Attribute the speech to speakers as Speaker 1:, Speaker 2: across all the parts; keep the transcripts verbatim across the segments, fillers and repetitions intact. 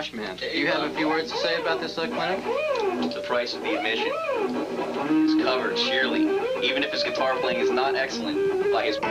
Speaker 1: trash man. Do you have a few words to say about this uh, clinic?
Speaker 2: The price of the admission is covered, surely, even if his guitar playing is not excellent, by his...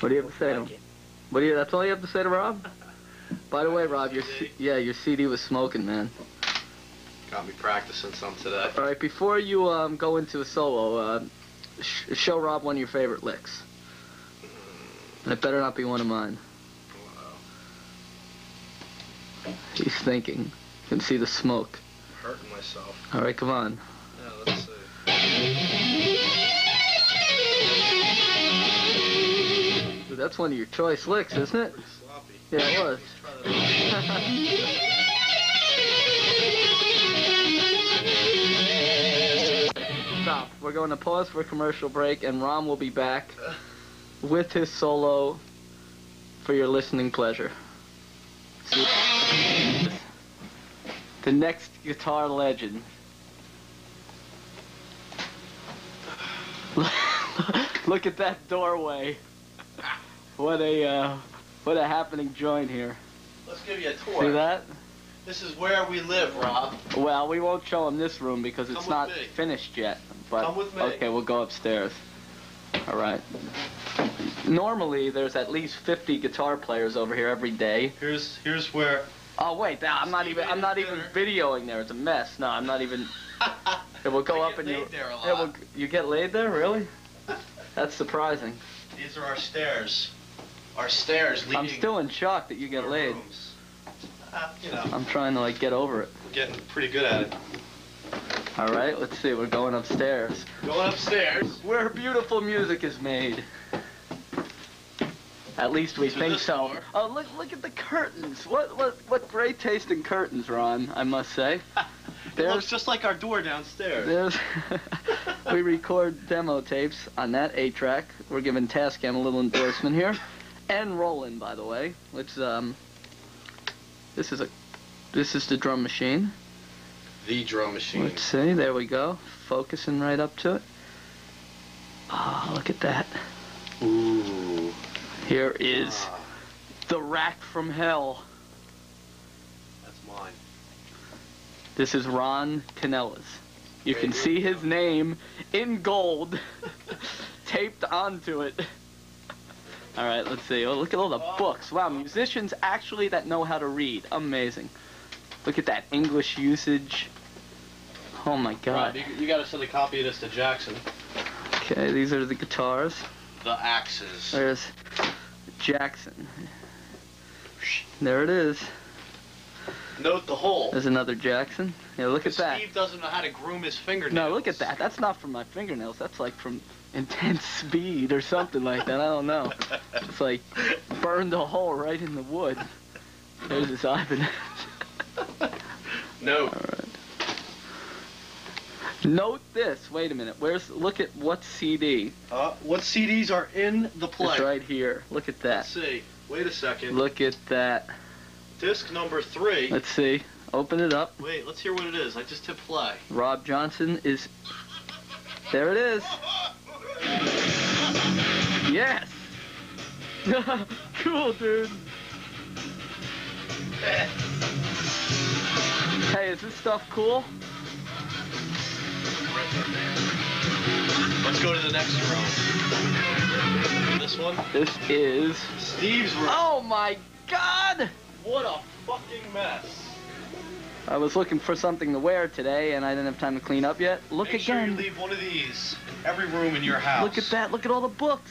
Speaker 3: What do you have to say to him? What do you? That's all you have to say to Rob? By the way, Rob, your C yeah, your C D was smoking, man.
Speaker 4: Got me practicing some today.
Speaker 3: All right, before you um, go into a solo, uh, sh show Rob one of your favorite licks. And it better not be one of mine.
Speaker 4: Wow.
Speaker 3: He's thinking. You can see the smoke.
Speaker 4: I'm hurting myself.
Speaker 3: All right, come on.
Speaker 4: Yeah, let's see.
Speaker 3: Dude, that's one of your choice licks, isn't it?
Speaker 4: Pretty sloppy.
Speaker 3: Yeah, it was.
Speaker 4: Let's try that.
Speaker 3: Stop. We're going to pause for a commercial break, and Rom will be back with his solo for your listening pleasure. See? The next guitar legend. Look at that doorway. What a uh, what a happening joint here.
Speaker 4: Let's give you a tour.
Speaker 3: See that?
Speaker 4: This is where we live, Rob.
Speaker 3: Well, we won't show him this room because it's
Speaker 4: Come with
Speaker 3: not
Speaker 4: me.
Speaker 3: finished yet. But
Speaker 4: Come with me.
Speaker 3: okay, we'll go upstairs. All right. Normally, there's at least fifty guitar players over here every day.
Speaker 4: Here's here's where.
Speaker 3: Oh wait, I'm not
Speaker 4: Steve
Speaker 3: even. I'm
Speaker 4: made
Speaker 3: not
Speaker 4: his
Speaker 3: even
Speaker 4: dinner.
Speaker 3: videoing there. It's a mess. No, I'm not even. It will go
Speaker 4: I
Speaker 3: up
Speaker 4: get
Speaker 3: and you.
Speaker 4: laid there a lot.
Speaker 3: It will, you get laid there, really? That's surprising.
Speaker 4: These are our stairs. Our stairs leading.
Speaker 3: I'm still in shock that you
Speaker 4: to
Speaker 3: get
Speaker 4: our
Speaker 3: laid.
Speaker 4: rooms. Uh, you know,
Speaker 3: I'm trying to like get over it.
Speaker 4: we're getting pretty good at it.
Speaker 3: All right, let's see. We're going upstairs,
Speaker 4: Going upstairs.
Speaker 3: where beautiful music is made. At least we
Speaker 4: To
Speaker 3: think
Speaker 4: this
Speaker 3: so.
Speaker 4: door.
Speaker 3: Oh, look! Look at the curtains. What? What? What great taste in curtains, Ron. I must say.
Speaker 4: It looks just like our door downstairs.
Speaker 3: There's we record demo tapes on that eight track. We're giving Tascam a little endorsement here, and Roland, by the way. Which um, this is a, this is the drum machine.
Speaker 4: The drum machine.
Speaker 3: Let's see. There we go. Focusing right up to it. Ah, look at that.
Speaker 4: Ooh.
Speaker 3: Here is
Speaker 4: Ah,
Speaker 3: the rack from hell.
Speaker 4: that's mine.
Speaker 3: This is Ron Canella's. You can
Speaker 4: There you
Speaker 3: see
Speaker 4: go.
Speaker 3: his name in gold taped onto it. All right, let's see. Oh, look at all the books. Wow, musicians actually that know how to read. Amazing. Look at that English usage. Oh my
Speaker 4: Rob,
Speaker 3: God.
Speaker 4: you, you got to send a copy of this to Jackson.
Speaker 3: Okay, these are the guitars.
Speaker 4: The axes.
Speaker 3: There's Jackson. There it is.
Speaker 4: Note the hole.
Speaker 3: There's another Jackson. Yeah, look at that.
Speaker 4: Steve doesn't know how to groom his fingernails.
Speaker 3: No, look at that. That's not from my fingernails. That's like from intense speed or something like that. I don't know. It's like burned a hole right in the wood. There's his Ibanez.
Speaker 4: No.
Speaker 3: All right. Note this. Wait a minute. Where's? Look at what C D.
Speaker 4: Uh, what C Ds are in the play?
Speaker 3: It's right here. Look at that.
Speaker 4: Let's see. Wait a second.
Speaker 3: Look at that.
Speaker 4: Disc number three.
Speaker 3: Let's see. Open it up.
Speaker 4: Wait, let's hear what it is. I just hit play.
Speaker 3: Rob Johnson is. There it is. Yes. Cool, dude. Hey, is this stuff cool?
Speaker 4: Let's go to the next room. This one?
Speaker 3: This is.
Speaker 4: Steve's room.
Speaker 3: Oh my God!
Speaker 4: What a fucking mess.
Speaker 3: I was looking for something to wear today, and I didn't have time to clean up yet. Look
Speaker 4: Make sure
Speaker 3: again.
Speaker 4: you leave one of these in every room in your house.
Speaker 3: Look at that. Look at all the books.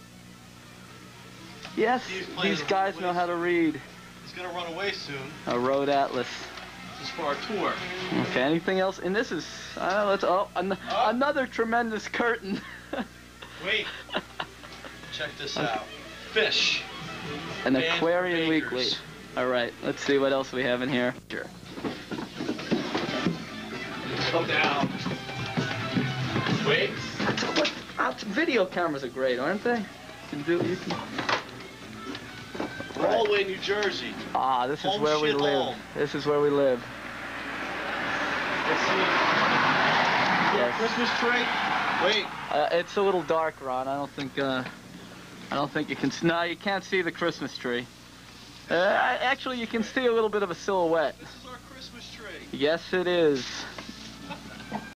Speaker 3: Yes,
Speaker 4: Steve's playing
Speaker 3: these
Speaker 4: the
Speaker 3: guys
Speaker 4: way
Speaker 3: know how to read.
Speaker 4: He's gonna run away soon.
Speaker 3: A Road Atlas.
Speaker 4: This is for our tour.
Speaker 3: Okay, anything else? And this is, uh, let's, oh, an
Speaker 4: Oh.
Speaker 3: another tremendous curtain.
Speaker 4: Wait. Check this out. Fish.
Speaker 3: An
Speaker 4: And
Speaker 3: Aquarian
Speaker 4: bakers.
Speaker 3: Weekly. All right, let's see what else we have in here. Sure.
Speaker 4: Come down. Wait.
Speaker 3: That's, what, uh, video cameras are great, aren't they? You can do, you can.
Speaker 4: Galway, New Jersey.
Speaker 3: Ah, this is
Speaker 4: Home
Speaker 3: where we
Speaker 4: shit
Speaker 3: live.
Speaker 4: home.
Speaker 3: This is where we live.
Speaker 4: Let's see.
Speaker 3: Yes.
Speaker 4: Christmas tree. Wait.
Speaker 3: Uh, it's a little dark, Ron. I don't think. Uh, I don't think you can. No, you can't see the Christmas tree. Uh, actually, you can see a little bit of a silhouette.
Speaker 4: This is our Christmas tree.
Speaker 3: Yes, it is.